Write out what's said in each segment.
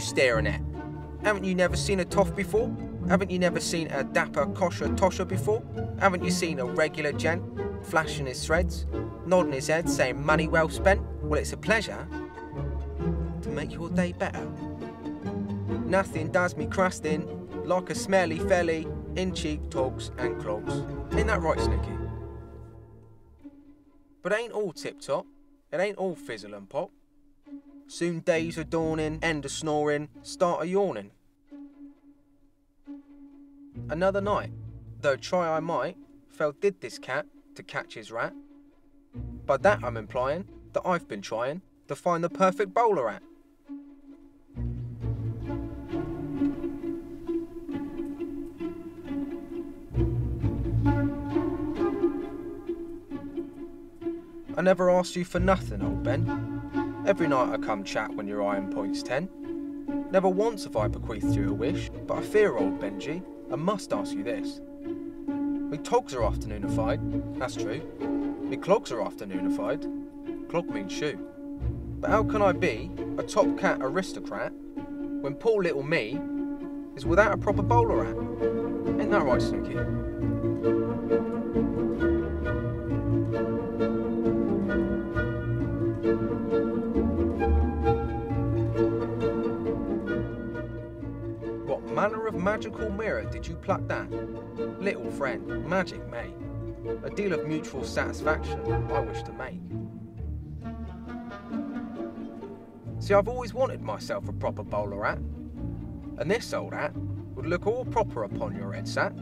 staring at? Haven't you never seen a toff before? Haven't you never seen a dapper kosher tosher before? Haven't you seen a regular gent flashing his threads, nodding his head, saying money well spent? Well, it's a pleasure to make your day better. Nothing does me crusting like a smelly felly in cheap togs and clogs. Ain't that right, Snooky? But ain't all tip-top. It ain't all fizzle and pop. Soon days are dawning, end of snoring, start a yawning. Another night, though try I might, fell did this cat to catch his rat. By that I'm implying that I've been trying to find the perfect bowler at. I never asked you for nothing, old Ben. Every night I come chat when your iron point's 10. Never once have I bequeathed you a wish, but I fear, old Benji, I must ask you this. Me togs are afternoonified, that's true. Me clogs are afternoonified, clog means shoe. But how can I be a top cat aristocrat when poor little me is without a proper bowler hat? Ain't that right, Snooky? What manner of magical mirror did you pluck that? Little friend, magic me. A deal of mutual satisfaction I wish to make. See, I've always wanted myself a proper bowler hat, and this old hat would look all proper upon your head sat.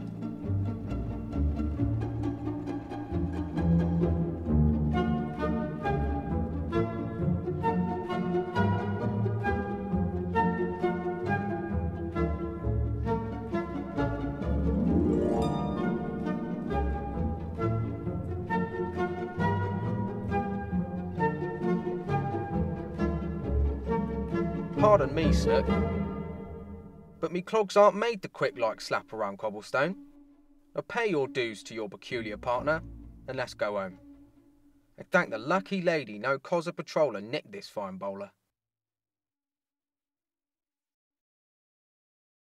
Pardon me, Snook, but me clogs aren't made to quick like slap around cobblestone. Now pay your dues to your peculiar partner, and let's go home. And thank the lucky lady no cos a patroller nicked this fine bowler.